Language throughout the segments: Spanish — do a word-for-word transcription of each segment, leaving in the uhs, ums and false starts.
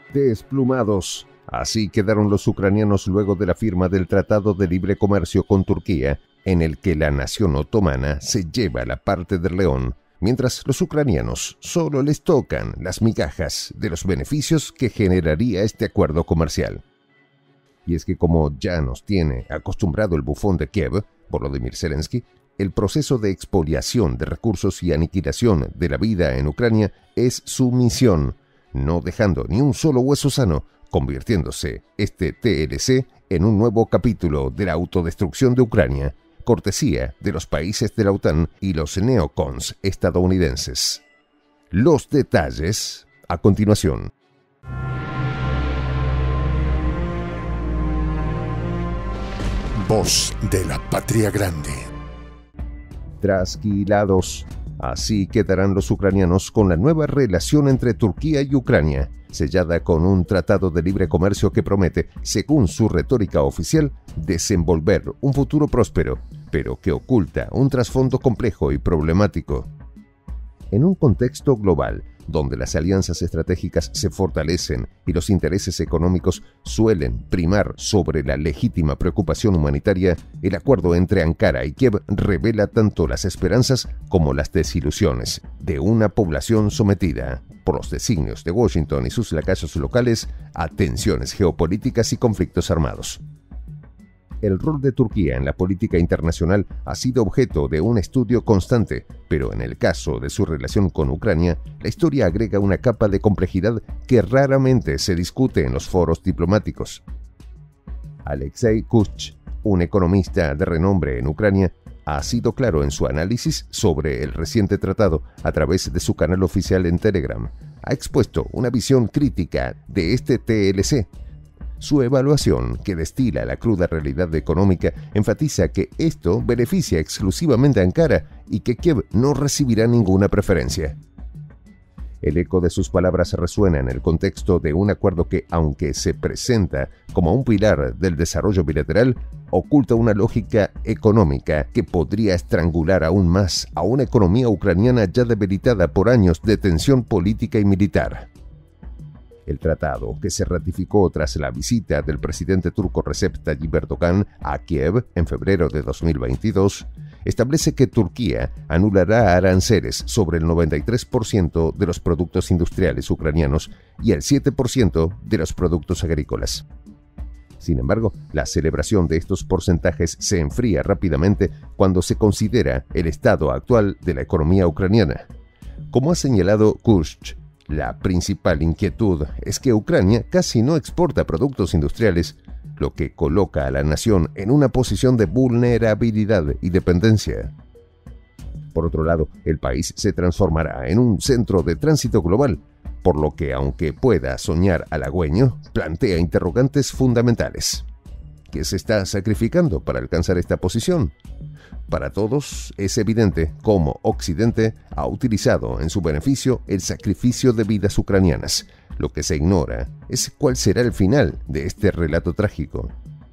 Desplumados. Así quedaron los ucranianos luego de la firma del Tratado de Libre Comercio con Turquía, en el que la nación otomana se lleva la parte del león, mientras los ucranianos solo les tocan las migajas de los beneficios que generaría este acuerdo comercial. Y es que, como ya nos tiene acostumbrado el bufón de Kiev, Volodymyr Zelensky, el proceso de expoliación de recursos y aniquilación de la vida en Ucrania es su misión, no dejando ni un solo hueso sano, convirtiéndose este T L C en un nuevo capítulo de la autodestrucción de Ucrania, cortesía de los países de la OTAN y los neocons estadounidenses. Los detalles a continuación. Voz de la Patria Grande. Trasquilados. Así quedarán los ucranianos con la nueva relación entre Turquía y Ucrania, sellada con un tratado de libre comercio que promete, según su retórica oficial, desenvolver un futuro próspero, pero que oculta un trasfondo complejo y problemático. En un contexto global, donde las alianzas estratégicas se fortalecen y los intereses económicos suelen primar sobre la legítima preocupación humanitaria, el acuerdo entre Ankara y Kiev revela tanto las esperanzas como las desilusiones de una población sometida, por los designios de Washington y sus lacayos locales, a tensiones geopolíticas y conflictos armados. El rol de Turquía en la política internacional ha sido objeto de un estudio constante, pero en el caso de su relación con Ucrania, la historia agrega una capa de complejidad que raramente se discute en los foros diplomáticos. Alexei Kuch, un economista de renombre en Ucrania, ha sido claro en su análisis sobre el reciente tratado a través de su canal oficial en Telegram. Ha expuesto una visión crítica de este T L C. Su evaluación, que destila la cruda realidad económica, enfatiza que esto beneficia exclusivamente a Ankara y que Kiev no recibirá ninguna preferencia. El eco de sus palabras resuena en el contexto de un acuerdo que, aunque se presenta como un pilar del desarrollo bilateral, oculta una lógica económica que podría estrangular aún más a una economía ucraniana ya debilitada por años de tensión política y militar. El tratado, que se ratificó tras la visita del presidente turco Recep Tayyip Erdogan a Kiev en febrero de dos mil veintidós, establece que Turquía anulará aranceles sobre el noventa y tres por ciento de los productos industriales ucranianos y el siete por ciento de los productos agrícolas. Sin embargo, la celebración de estos porcentajes se enfría rápidamente cuando se considera el estado actual de la economía ucraniana. Como ha señalado Kuch, la principal inquietud es que Ucrania casi no exporta productos industriales, lo que coloca a la nación en una posición de vulnerabilidad y dependencia. Por otro lado, el país se transformará en un centro de tránsito global, por lo que, aunque pueda soñar halagüeño, plantea interrogantes fundamentales. ¿Qué se está sacrificando para alcanzar esta posición? Para todos es evidente cómo Occidente ha utilizado en su beneficio el sacrificio de vidas ucranianas. Lo que se ignora es cuál será el final de este relato trágico.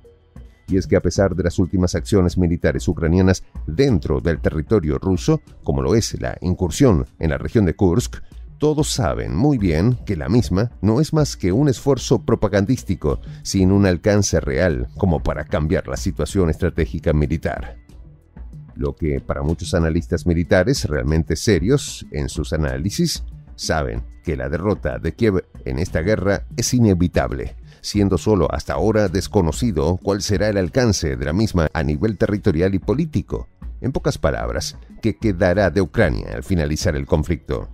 Y es que a pesar de las últimas acciones militares ucranianas dentro del territorio ruso, como lo es la incursión en la región de Kursk, todos saben muy bien que la misma no es más que un esfuerzo propagandístico sin un alcance real como para cambiar la situación estratégica militar. Lo que para muchos analistas militares realmente serios en sus análisis saben que la derrota de Kiev en esta guerra es inevitable, siendo solo hasta ahora desconocido cuál será el alcance de la misma a nivel territorial y político. En pocas palabras, ¿qué quedará de Ucrania al finalizar el conflicto?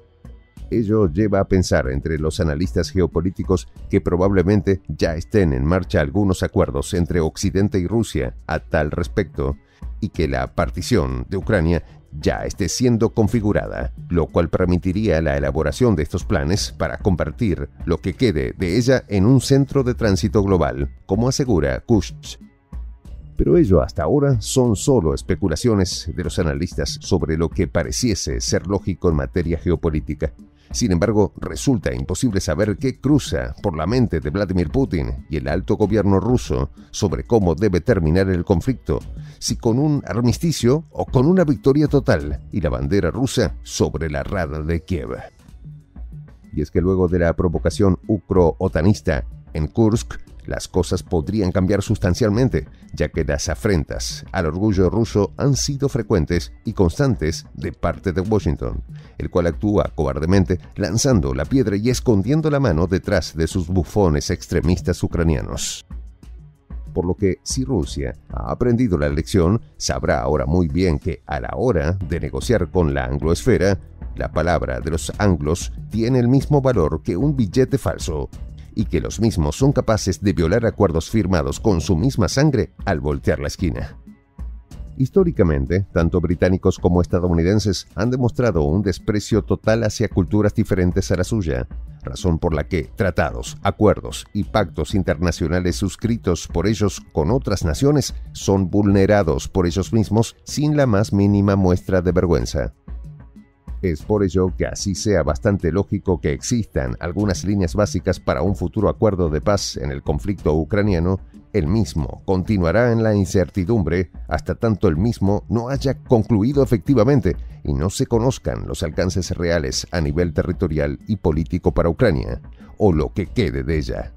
Ello lleva a pensar entre los analistas geopolíticos que probablemente ya estén en marcha algunos acuerdos entre Occidente y Rusia a tal respecto, y que la partición de Ucrania ya esté siendo configurada, lo cual permitiría la elaboración de estos planes para convertir lo que quede de ella en un centro de tránsito global, como asegura Kuch. Pero ello hasta ahora son solo especulaciones de los analistas sobre lo que pareciese ser lógico en materia geopolítica. Sin embargo, resulta imposible saber qué cruza por la mente de Vladimir Putin y el alto gobierno ruso sobre cómo debe terminar el conflicto, si con un armisticio o con una victoria total y la bandera rusa sobre la rada de Kiev. Y es que luego de la provocación ucro-otanista en Kursk, las cosas podrían cambiar sustancialmente, ya que las afrentas al orgullo ruso han sido frecuentes y constantes de parte de Washington, el cual actúa cobardemente lanzando la piedra y escondiendo la mano detrás de sus bufones extremistas ucranianos. Por lo que, si Rusia ha aprendido la lección, sabrá ahora muy bien que a la hora de negociar con la angloesfera, la palabra de los anglos tiene el mismo valor que un billete falso, y que los mismos son capaces de violar acuerdos firmados con su misma sangre al voltear la esquina. Históricamente, tanto británicos como estadounidenses han demostrado un desprecio total hacia culturas diferentes a la suya, razón por la que tratados, acuerdos y pactos internacionales suscritos por ellos con otras naciones son vulnerados por ellos mismos sin la más mínima muestra de vergüenza. Es por ello que así sea bastante lógico que existan algunas líneas básicas para un futuro acuerdo de paz en el conflicto ucraniano. El mismo continuará en la incertidumbre hasta tanto el mismo no haya concluido efectivamente y no se conozcan los alcances reales a nivel territorial y político para Ucrania, o lo que quede de ella.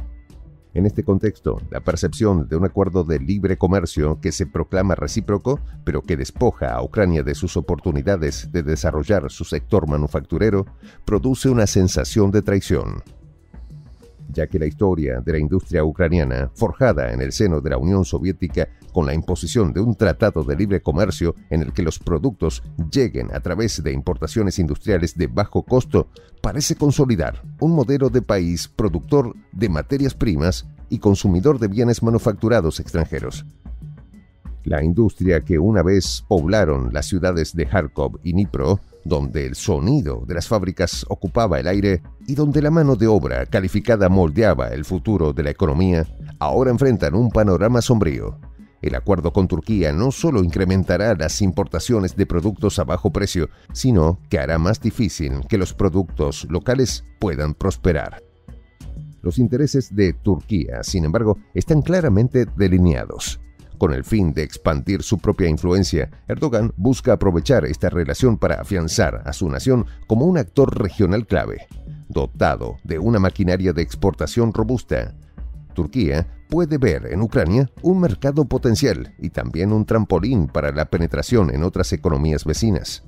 En este contexto, la percepción de un acuerdo de libre comercio que se proclama recíproco, pero que despoja a Ucrania de sus oportunidades de desarrollar su sector manufacturero, produce una sensación de traición, ya que la historia de la industria ucraniana, forjada en el seno de la Unión Soviética con la imposición de un tratado de libre comercio en el que los productos lleguen a través de importaciones industriales de bajo costo, parece consolidar un modelo de país productor de materias primas y consumidor de bienes manufacturados extranjeros. La industria que una vez poblaron las ciudades de Kharkov y Dnipro, donde el sonido de las fábricas ocupaba el aire y donde la mano de obra calificada moldeaba el futuro de la economía, ahora enfrentan un panorama sombrío. El acuerdo con Turquía no solo incrementará las importaciones de productos a bajo precio, sino que hará más difícil que los productos locales puedan prosperar. Los intereses de Turquía, sin embargo, están claramente delineados. Con el fin de expandir su propia influencia, Erdogan busca aprovechar esta relación para afianzar a su nación como un actor regional clave, dotado de una maquinaria de exportación robusta. Turquía puede ver en Ucrania un mercado potencial y también un trampolín para la penetración en otras economías vecinas,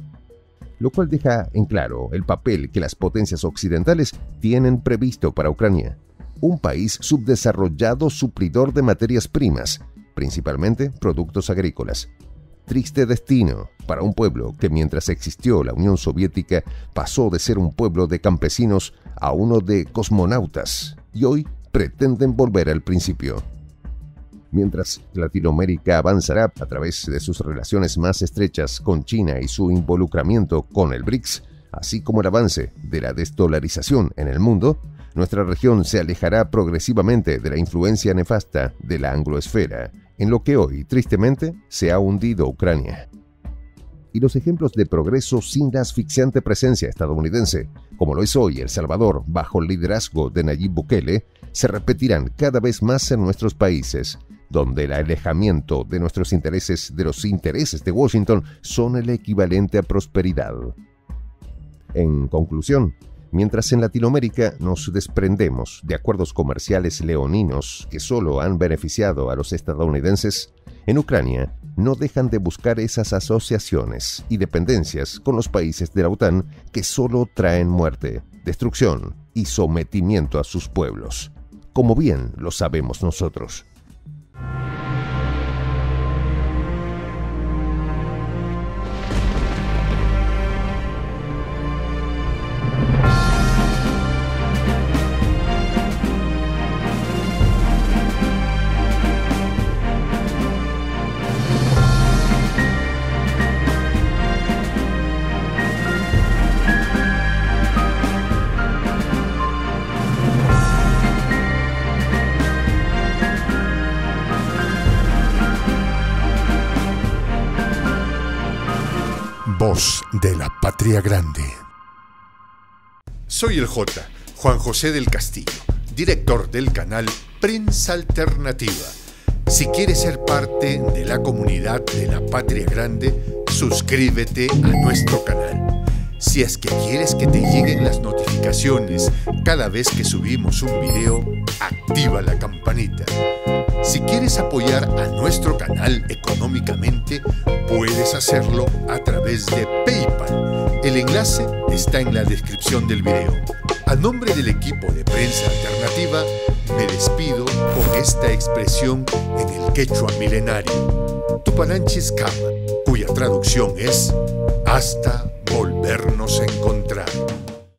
lo cual deja en claro el papel que las potencias occidentales tienen previsto para Ucrania, un país subdesarrollado suplidor de materias primas, principalmente productos agrícolas. Triste destino para un pueblo que mientras existió la Unión Soviética pasó de ser un pueblo de campesinos a uno de cosmonautas y hoy pretenden volver al principio. Mientras Latinoamérica avanzará a través de sus relaciones más estrechas con China y su involucramiento con el BRICS, así como el avance de la desdolarización en el mundo, nuestra región se alejará progresivamente de la influencia nefasta de la angloesfera, en lo que hoy, tristemente, se ha hundido Ucrania. Y los ejemplos de progreso sin la asfixiante presencia estadounidense, como lo es hoy El Salvador bajo el liderazgo de Nayib Bukele, se repetirán cada vez más en nuestros países, donde el alejamiento de nuestros intereses de los intereses de Washington son el equivalente a prosperidad. En conclusión, mientras en Latinoamérica nos desprendemos de acuerdos comerciales leoninos que solo han beneficiado a los estadounidenses, en Ucrania no dejan de buscar esas asociaciones y dependencias con los países de la OTAN que solo traen muerte, destrucción y sometimiento a sus pueblos, como bien lo sabemos nosotros. Voz de la Patria Grande. Soy el J, Juan José del Castillo, director del canal Prensa Alternativa. Si quieres ser parte de la comunidad de la Patria Grande, suscríbete a nuestro canal. Si es que quieres que te lleguen las notificaciones cada vez que subimos un video, activa la campanita. Si quieres apoyar a nuestro canal económicamente, puedes hacerlo a través de PayPal. El enlace está en la descripción del video. A nombre del equipo de Prensa Alternativa, me despido con esta expresión en el quechua milenario, Tupananchis Kama, cuya traducción es hasta volvernos a encontrar.